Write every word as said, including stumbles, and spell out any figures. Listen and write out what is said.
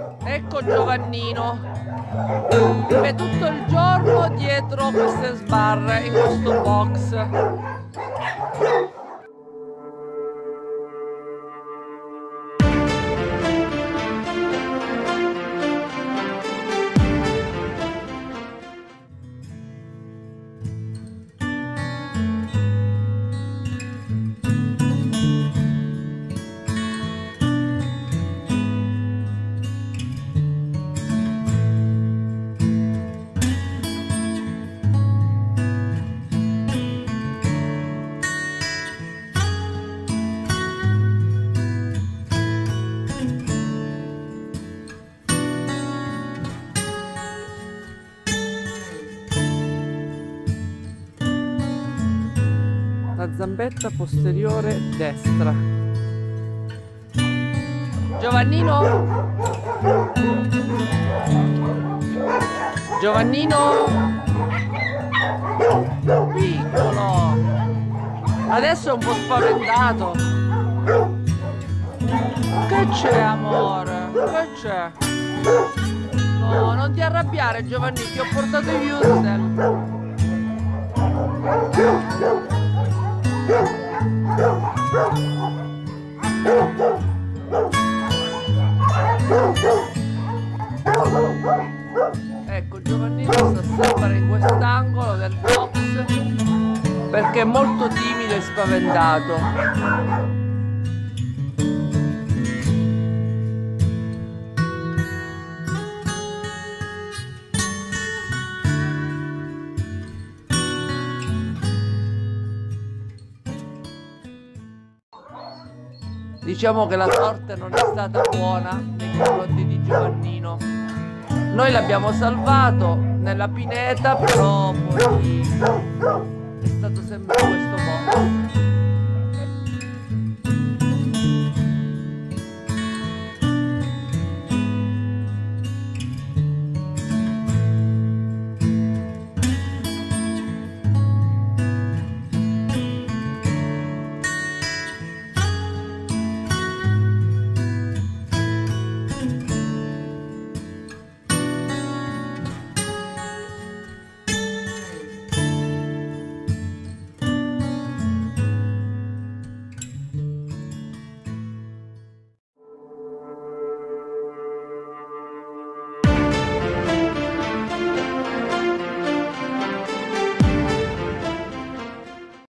Ecco Giovannino, vive tutto il giorno dietro queste sbarre, in questo box. La zampetta posteriore destra. Giovannino? Giovannino? Piccolo! Adesso è un po' spaventato. Che c'è, amore? Che c'è? No, non ti arrabbiare, Giovanni, ti ho portato i Wurzel. Ecco, Giovannino sta sempre in quest'angolo del box perché è molto timido e spaventato. Diciamo che la sorte non è stata buona nei confronti di Giovannino. Noi l'abbiamo salvato nella pineta, però poi è stato sempre questo modo.